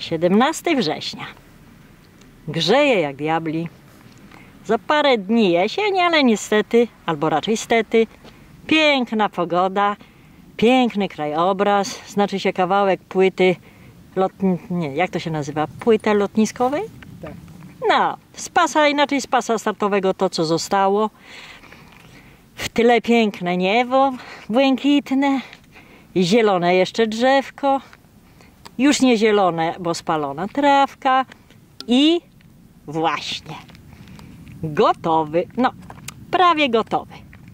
17 września. Grzeje jak diabli. Za parę dni jesień, ale niestety, albo raczej stety, piękna pogoda, piękny krajobraz, znaczy się kawałek płyty nie, jak to się nazywa? Płyty lotniskowej? Tak. No, z pasa, inaczej z pasa startowego to, co zostało. W tyle piękne niebo, błękitne, zielone jeszcze drzewko, już nie zielone, bo spalona trawka i właśnie gotowy, no prawie gotowy.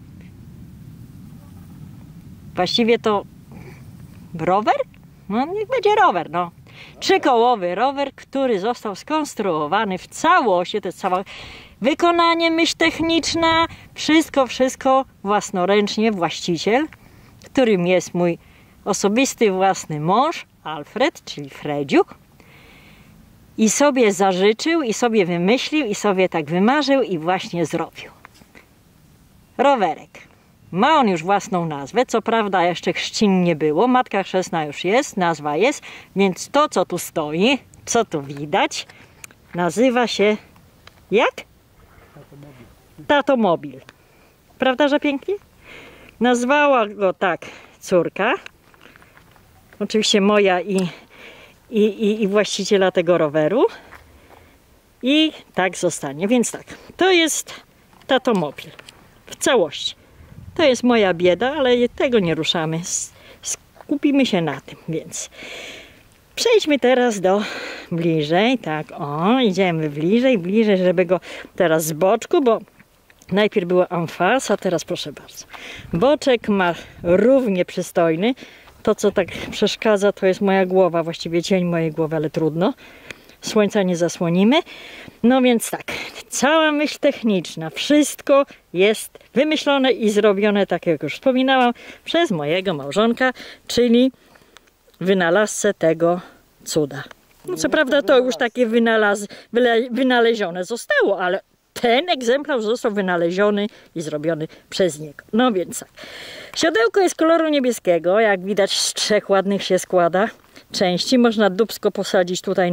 Właściwie to rower? No niech będzie rower, no. Trzykołowy rower, który został skonstruowany w całości, to jest całe wykonanie, myśl techniczna, wszystko własnoręcznie właściciel, którym jest mój osobisty własny mąż, Alfred, czyli Fredziuk. I sobie zażyczył, i sobie wymyślił, i sobie tak wymarzył i właśnie zrobił. Rowerek. Ma on już własną nazwę, co prawda jeszcze chrzcin nie było, matka chrzestna już jest, nazwa jest, więc to, co tu stoi, co tu widać, nazywa się jak? Tatomobil. Prawda, że pięknie? Nazwała go tak córka, oczywiście moja i właściciela tego roweru, i tak zostanie, więc tak, to jest tatomobil w całości. To jest moja bieda, ale tego nie ruszamy. Skupimy się na tym, więc przejdźmy teraz do bliżej. Tak, o, idziemy bliżej, żeby go teraz z boczku, bo najpierw była amfas, a teraz proszę bardzo. Boczek ma równie przystojny. To, co tak przeszkadza, to jest moja głowa, właściwie cień mojej głowy, ale trudno. Słońca nie zasłonimy. No więc tak, cała myśl techniczna, wszystko jest wymyślone i zrobione, tak jak już wspominałam, przez mojego małżonka, czyli wynalazcę tego cuda. No co prawda to już takie wynalezione zostało, ale ten egzemplarz został wynaleziony i zrobiony przez niego. No więc tak, siodełko jest koloru niebieskiego, jak widać z 3 ładnych się składa części. Można dupsko posadzić tutaj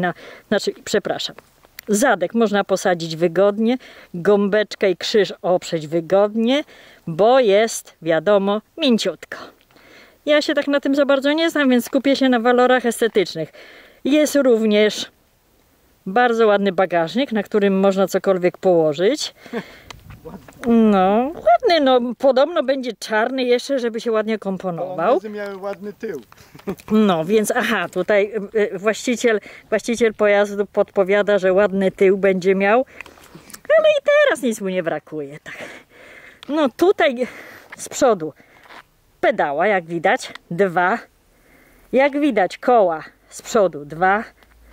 zadek można posadzić wygodnie, gąbeczkę i krzyż oprzeć wygodnie, bo jest, wiadomo, mięciutko. Ja się tak na tym za bardzo nie znam, więc skupię się na walorach estetycznych. Jest również bardzo ładny bagażnik, na którym można cokolwiek położyć. No, ładny, no podobno będzie czarny jeszcze, żeby się ładnie komponował. One miały ładny tył. No, więc aha, tutaj właściciel pojazdu podpowiada, że ładny tył będzie miał, ale i teraz nic mu nie brakuje. Tak. No tutaj z przodu pedała, jak widać, 2. Jak widać koła z przodu 2.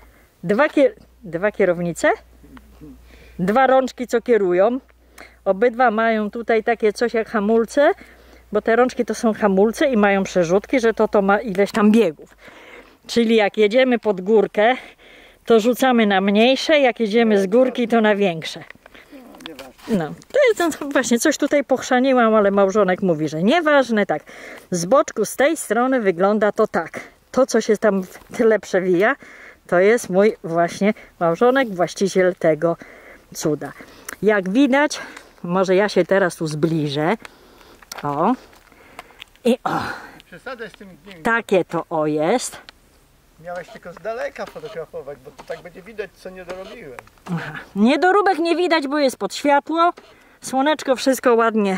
2 kierownice, 2 rączki, co kierują. Obydwa mają tutaj takie coś jak hamulce, bo te rączki to są hamulce i mają przerzutki, że to ma ileś tam biegów. Czyli jak jedziemy pod górkę, to rzucamy na mniejsze, jak jedziemy z górki, to na większe. No, to jest właśnie coś tutaj pochrzaniłam, ale małżonek mówi, że nieważne. Tak, z boczku, z tej strony wygląda to tak. To, co się tam w tyle przewija, to jest mój właśnie małżonek, właściciel tego cuda. Jak widać, może ja się teraz tu zbliżę. O. I o. Przesadzę z tym zdjęciem. Takie to o jest. Miałeś tylko z daleka fotografować, bo to tak będzie widać, co nie dorobiłem. Aha. Niedoróbek nie widać, bo jest pod światło. Słoneczko wszystko ładnie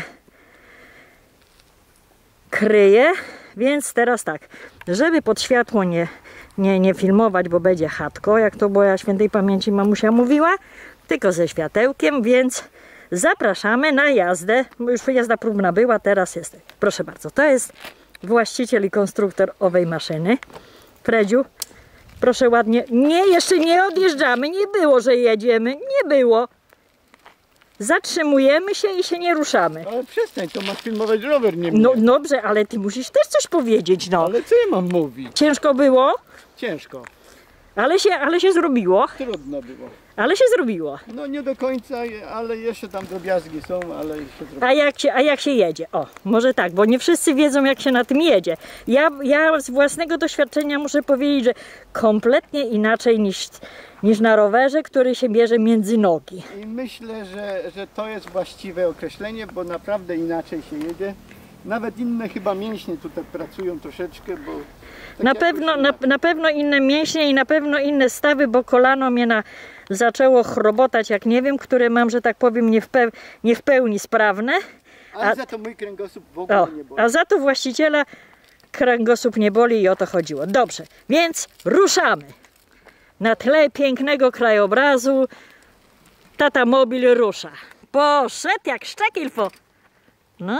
kryje. Więc teraz tak, żeby pod światło nie filmować, bo będzie chatko, jak to moja świętej pamięci mamusia mówiła, tylko ze światełkiem, więc zapraszamy na jazdę. Już jazda próbna była, teraz jest. Proszę bardzo, to jest właściciel i konstruktor owej maszyny. Fredziu, proszę ładnie. Nie, jeszcze nie odjeżdżamy, nie było, że jedziemy, nie było. Zatrzymujemy się i się nie ruszamy. Ale przestań, to masz filmować rower, nie mnie. No dobrze, ale ty musisz też coś powiedzieć, no. Ale co ja mam mówić? Ciężko było, Ciężko. ale się zrobiło. Trudno było. Ale się zrobiło. No nie do końca, ale jeszcze tam drobiazgi są, ale się zrobiło. A jak się jedzie? O, może tak, bo nie wszyscy wiedzą, jak się na tym jedzie. Ja z własnego doświadczenia muszę powiedzieć, że kompletnie inaczej niż na rowerze, który się bierze między nogi. I myślę, że to jest właściwe określenie, bo naprawdę inaczej się jedzie. Nawet inne chyba mięśnie tutaj pracują troszeczkę, bo... Tak Na pewno inne mięśnie i na pewno inne stawy, bo kolano mnie zaczęło chrobotać, jak nie wiem, które mam, że tak powiem, nie w pełni sprawne. Ale za to mój kręgosłup w ogóle nie boli. A za to właściciela kręgosłup nie boli i o to chodziło. Dobrze, więc ruszamy. Na tle pięknego krajobrazu tata mobil rusza. Poszedł jak szczekilfo. No,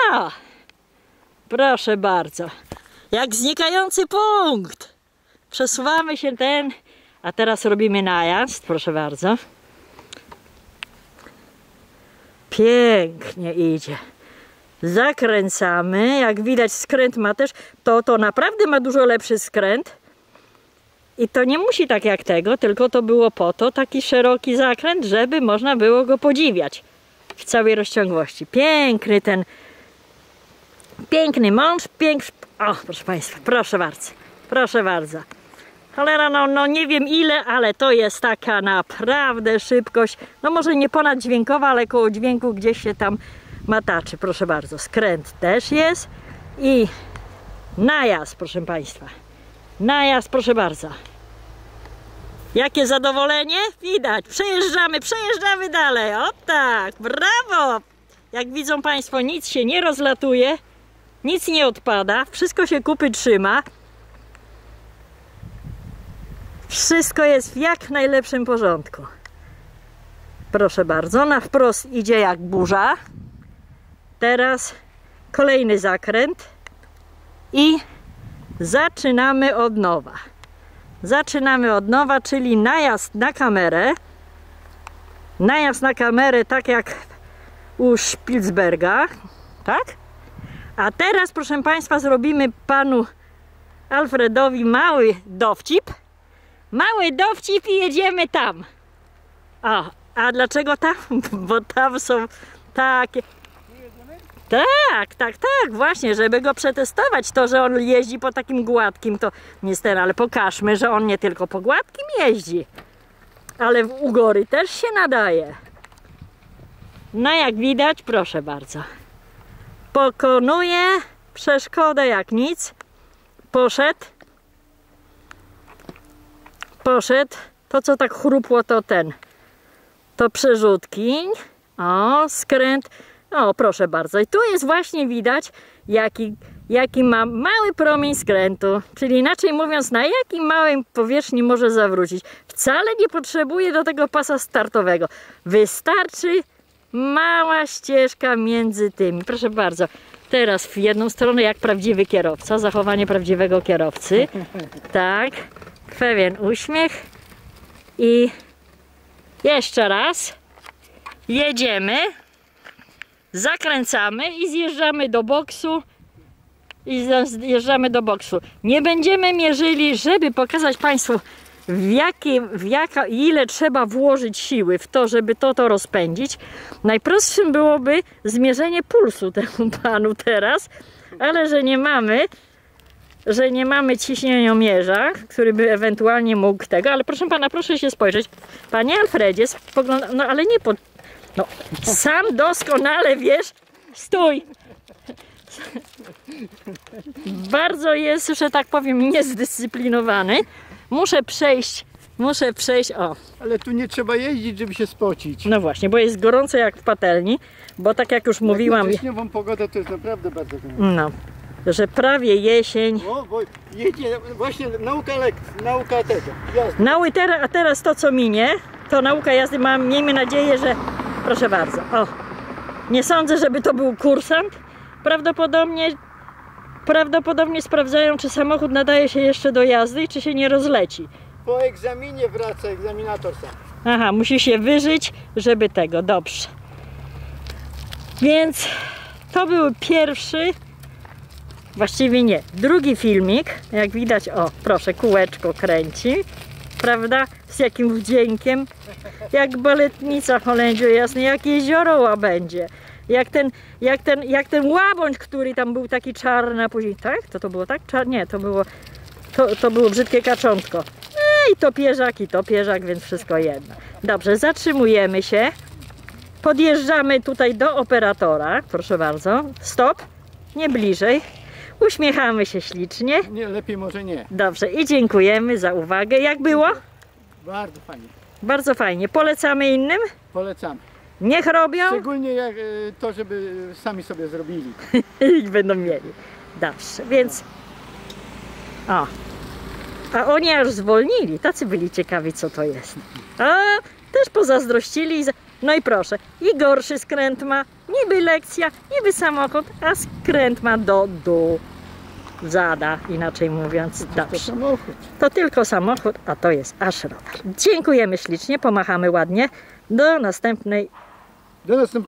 proszę bardzo. Jak znikający punkt. Przesuwamy się a teraz robimy najazd, proszę bardzo. Pięknie idzie. Zakręcamy, jak widać skręt ma też, to naprawdę ma dużo lepszy skręt. I to nie musi tak jak tego, tylko to było po to, taki szeroki zakręt, żeby można było go podziwiać w całej rozciągłości. Piękny mąż, O, proszę Państwa, proszę bardzo. Cholera, no nie wiem ile, ale to jest taka naprawdę szybkość. No może nie ponaddźwiękowa, ale koło dźwięku gdzieś się tam mataczy. Proszę bardzo, skręt też jest. I najazd, proszę Państwa. Najazd, proszę bardzo. Jakie zadowolenie? Widać. Przejeżdżamy dalej. O tak, brawo! Jak widzą Państwo, nic się nie rozlatuje. Nic nie odpada, wszystko się kupy trzyma. Wszystko jest w jak najlepszym porządku. Proszę bardzo, na wprost idzie jak burza. Teraz kolejny zakręt i zaczynamy od nowa. Czyli najazd na kamerę. Najazd na kamerę tak jak u Spilsberga, tak? A teraz, proszę Państwa, zrobimy panu Alfredowi mały dowcip. I jedziemy tam. A dlaczego tam? Bo tam są takie... Tak, właśnie, żeby go przetestować. To, że on jeździ po takim gładkim, to niestety, ale pokażmy, że on nie tylko po gładkim jeździ, ale u góry też się nadaje. No jak widać, proszę bardzo. Pokonuje przeszkodę jak nic. Poszedł. To co tak chrupło to przerzutki. O, skręt. O, proszę bardzo. I tu jest właśnie widać jaki ma mały promień skrętu. Czyli inaczej mówiąc, na jakim małej powierzchni może zawrócić. Wcale nie potrzebuje do tego pasa startowego. Wystarczy mała ścieżka między tymi. Proszę bardzo. Teraz w jedną stronę jak prawdziwy kierowca. Zachowanie prawdziwego kierowcy. Tak. Pewien uśmiech. I jeszcze raz. Jedziemy. Zakręcamy i zjeżdżamy do boksu. Nie będziemy mierzyli, żeby pokazać Państwu ile trzeba włożyć siły w to, żeby to rozpędzić. Najprostszym byłoby zmierzenie pulsu temu panu teraz, ale że nie mamy ciśnieniomierza, który by ewentualnie mógł tego, ale proszę pana, proszę się spojrzeć. Panie Alfredzie, spogląda, no ale nie pod... No, sam doskonale wiesz, stój. Bardzo jest, że tak powiem, niezdyscyplinowany. Muszę przejść, o. Ale tu nie trzeba jeździć, żeby się spocić. No właśnie, bo jest gorąco jak w patelni, bo tak jak już mówiłam... Na wrześniową pogodę to jest naprawdę bardzo gorąco. No, że prawie jesień. O, bo jedzie właśnie nauka tego, jazdy. A teraz to co minie, to nauka jazdy, miejmy nadzieję, że... Proszę bardzo, o. Nie sądzę, żeby to był kursant. Prawdopodobnie sprawdzają, czy samochód nadaje się jeszcze do jazdy i czy się nie rozleci. Po egzaminie wraca egzaminator sam. Aha, musi się wyżyć, żeby tego, dobrze. Więc to był pierwszy, właściwie nie, drugi filmik. Jak widać, o proszę, kółeczko kręci. prawda? Z jakim wdziękiem. Jak baletnica, Holędziu jasny, jak jezioro łabędzie. Jak ten łabądź, który tam był taki czarny, a później, tak? To było tak? Nie, to było brzydkie kaczątko. I to pierzak, więc wszystko jedno. Dobrze, zatrzymujemy się. Podjeżdżamy tutaj do operatora, proszę bardzo. Stop, nie bliżej. Uśmiechamy się ślicznie. Nie, lepiej może nie. Dobrze, i dziękujemy za uwagę. Jak było? Bardzo fajnie. Bardzo fajnie. Polecamy innym? Polecamy. Niech robią Szczególnie jak to, żeby sami sobie zrobili. i będą mieli. Dobrze, więc... O. A oni aż zwolnili. Tacy byli ciekawi, co to jest. A też pozazdrościli. No i proszę, i gorszy skręt ma. Niby lekcja, niby samochód, a skręt ma do zada, inaczej mówiąc. To Dobrze. samochód. To tylko samochód, a to jest aż rower. Dziękujemy ślicznie, pomachamy ładnie. Do następnej